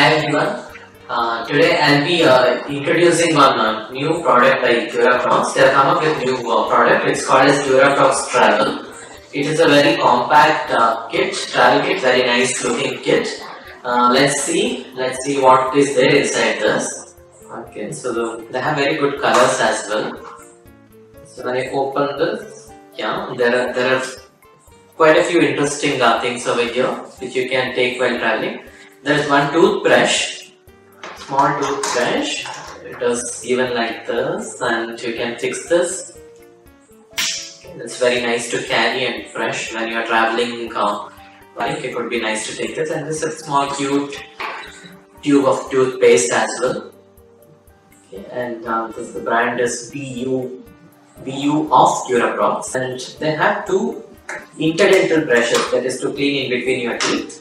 Hi everyone. Today I'll be introducing one new product by Duraprox. They have come up with new product. It's called as Duraprox Travel. It is a very compact travel kit, very nice looking kit. Let's see what is there inside this. Okay, so they have very good colors as well. So when I open this, yeah, there are quite a few interesting things over here which you can take while traveling. There is one toothbrush, small toothbrush. It is given like this, and you can fix this. It's very nice to carry and fresh when you are traveling. It would be nice to take this, and this is a small cute tube of toothpaste as well. Okay, and the brand is BU of Duraprox, and they have two interdental brushes, that is to clean in between your teeth.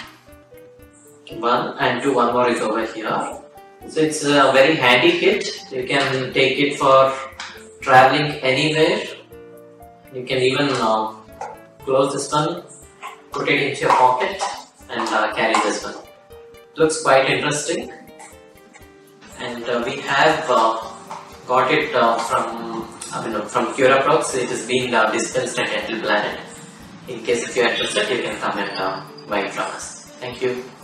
One more is over here. So it's a very handy kit. You can take it for traveling anywhere. You can even close this one, put it into your pocket, and carry this one. Looks quite interesting. And we have got it from Duraprox. It is being dispensed at Dental Planet. In case if you are interested, you can come and buy it from us. Thank you.